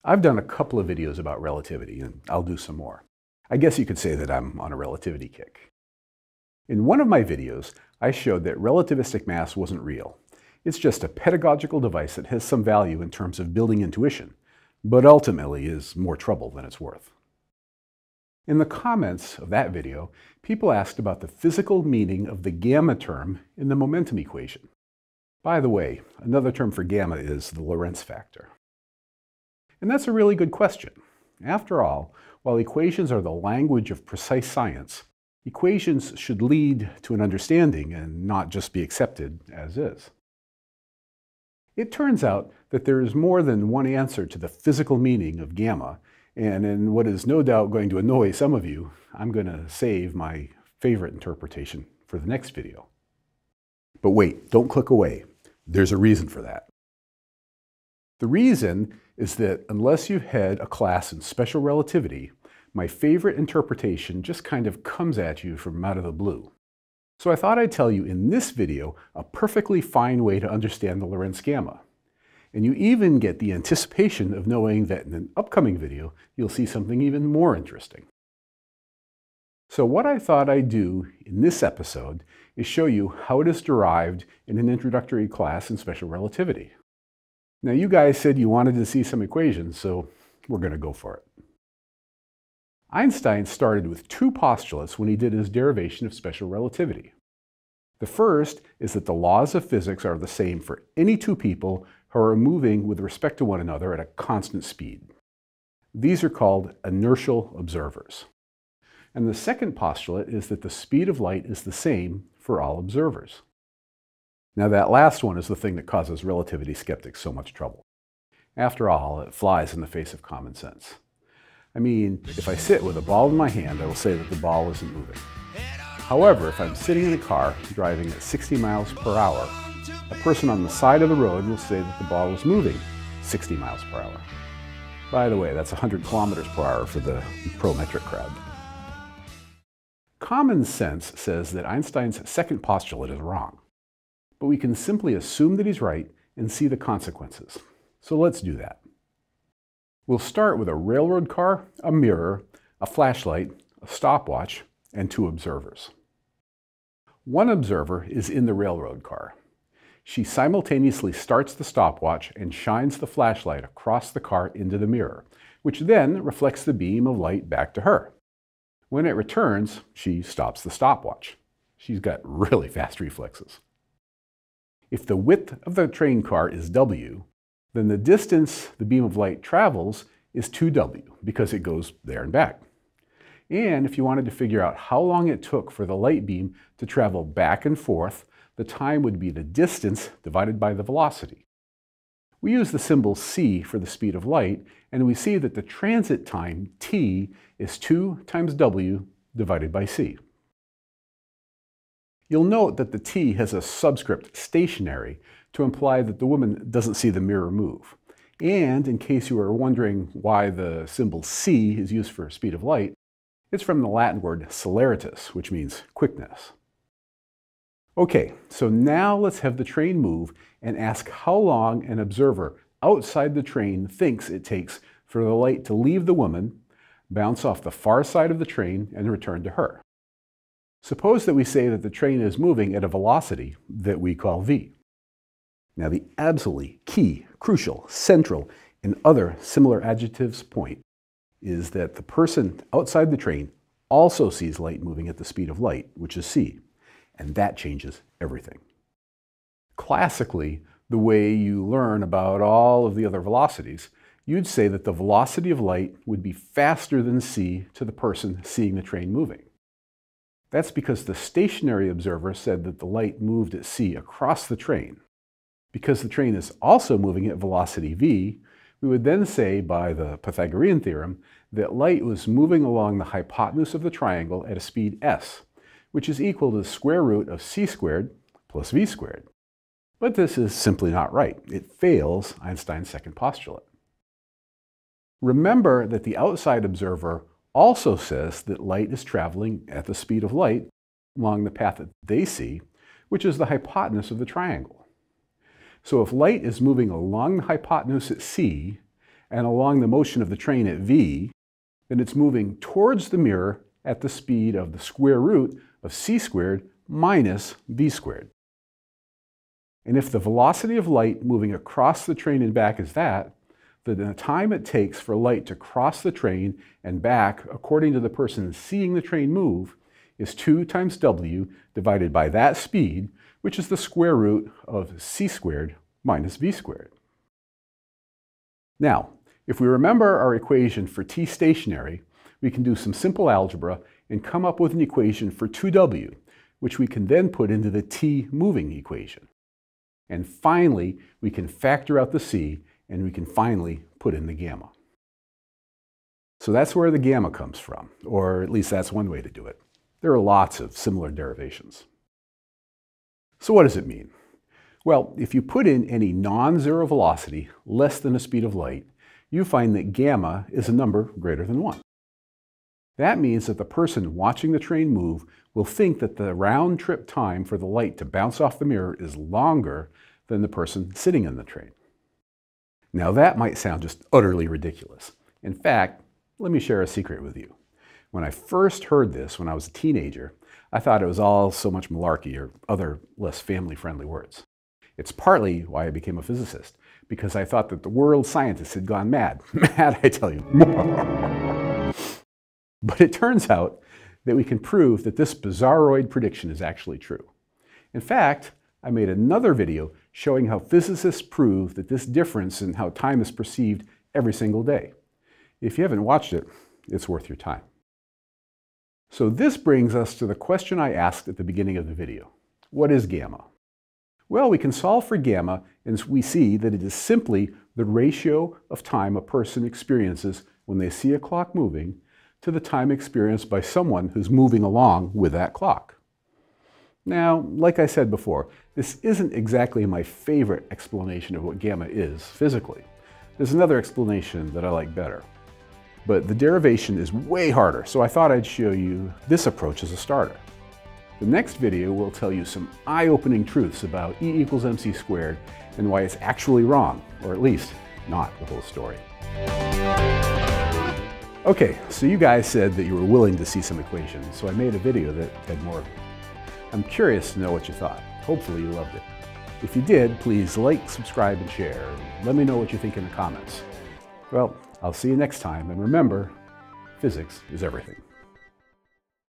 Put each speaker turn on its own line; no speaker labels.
I've done a couple of videos about relativity, and I'll do some more. I guess you could say that I'm on a relativity kick. In one of my videos, I showed that relativistic mass wasn't real. It's just a pedagogical device that has some value in terms of building intuition, but ultimately is more trouble than it's worth. In the comments of that video, people asked about the physical meaning of the gamma term in the momentum equation. By the way, another term for gamma is the Lorentz factor. And that's a really good question. After all, while equations are the language of precise science, equations should lead to an understanding and not just be accepted as is. It turns out that there is more than one answer to the physical meaning of gamma, and in what is no doubt going to annoy some of you, I'm going to save my favorite interpretation for the next video. But wait, don't click away. There's a reason for that. The reason is that unless you've had a class in special relativity, my favorite interpretation just kind of comes at you from out of the blue. So I thought I'd tell you in this video a perfectly fine way to understand the Lorentz gamma. And you even get the anticipation of knowing that in an upcoming video, you'll see something even more interesting. So what I thought I'd do in this episode is show you how it is derived in an introductory class in special relativity. Now you guys said you wanted to see some equations, so we're going to go for it. Einstein started with two postulates when he did his derivation of special relativity. The first is that the laws of physics are the same for any two people who are moving with respect to one another at a constant speed. These are called inertial observers. And the second postulate is that the speed of light is the same for all observers. Now that last one is the thing that causes relativity skeptics so much trouble. After all, it flies in the face of common sense. I mean, if I sit with a ball in my hand, I will say that the ball isn't moving. However, if I'm sitting in a car driving at 60 miles per hour, a person on the side of the road will say that the ball is moving 60 miles per hour. By the way, that's 100 kilometers per hour for the pro-metric crowd. Common sense says that Einstein's second postulate is wrong. But we can simply assume that he's right and see the consequences. So let's do that. We'll start with a railroad car, a mirror, a flashlight, a stopwatch, and two observers. One observer is in the railroad car. She simultaneously starts the stopwatch and shines the flashlight across the car into the mirror, which then reflects the beam of light back to her. When it returns, she stops the stopwatch. She's got really fast reflexes. If the width of the train car is w, then the distance the beam of light travels is 2w, because it goes there and back. And if you wanted to figure out how long it took for the light beam to travel back and forth, the time would be the distance divided by the velocity. We use the symbol c for the speed of light, and we see that the transit time, t, is 2 times w divided by c. You'll note that the t has a subscript stationary to imply that the woman doesn't see the mirror move. And in case you are wondering why the symbol c is used for speed of light, it's from the Latin word celeritas, which means quickness. Okay, so now let's have the train move and ask how long an observer outside the train thinks it takes for the light to leave the woman, bounce off the far side of the train, and return to her. Suppose that we say that the train is moving at a velocity that we call v. Now the absolutely key, crucial, central, and other similar adjectives point is that the person outside the train also sees light moving at the speed of light, which is c, and that changes everything. Classically, the way you learn about all of the other velocities, you'd say that the velocity of light would be faster than c to the person seeing the train moving. That's because the stationary observer said that the light moved at c across the train. Because the train is also moving at velocity v, we would then say by the Pythagorean theorem that light was moving along the hypotenuse of the triangle at a speed s, which is equal to the square root of c squared plus v squared. But this is simply not right. It fails Einstein's second postulate. Remember that the outside observer also says that light is traveling at the speed of light along the path that they see, which is the hypotenuse of the triangle. So if light is moving along the hypotenuse at c, and along the motion of the train at v, then it's moving towards the mirror at the speed of the square root of c squared minus v squared. And if the velocity of light moving across the train and back is that, then the time it takes for light to cross the train and back, according to the person seeing the train move, is 2 times w divided by that speed, which is the square root of c squared minus v squared. Now, if we remember our equation for t stationary, we can do some simple algebra and come up with an equation for 2w, which we can then put into the t moving equation. And finally, we can factor out the c, and we can finally put in the gamma. So that's where the gamma comes from, or at least that's one way to do it. There are lots of similar derivations. So what does it mean? Well, if you put in any non-zero velocity less than the speed of light, you find that gamma is a number greater than 1. That means that the person watching the train move will think that the round trip time for the light to bounce off the mirror is longer than the person sitting in the train. Now that might sound just utterly ridiculous. In fact, let me share a secret with you. When I first heard this when I was a teenager, I thought it was all so much malarkey or other less family-friendly words. It's partly why I became a physicist, because I thought that the world scientists had gone mad. Mad, I tell you. But it turns out that we can prove that this bizarroid prediction is actually true. In fact, I made another video showing how physicists prove that this difference in how time is perceived every single day. If you haven't watched it, it's worth your time. So this brings us to the question I asked at the beginning of the video. What is gamma? Well, we can solve for gamma, and we see that it is simply the ratio of time a person experiences when they see a clock moving to the time experienced by someone who's moving along with that clock. Now, like I said before, this isn't exactly my favorite explanation of what gamma is physically. There's another explanation that I like better. But the derivation is way harder, so I thought I'd show you this approach as a starter. The next video will tell you some eye-opening truths about E equals mc squared and why it's actually wrong, or at least not the whole story. Okay, so you guys said that you were willing to see some equations, so I made a video that had more of them. I'm curious to know what you thought. Hopefully you loved it. If you did, please like, subscribe, and share. And let me know what you think in the comments. Well, I'll see you next time, and remember, physics is everything.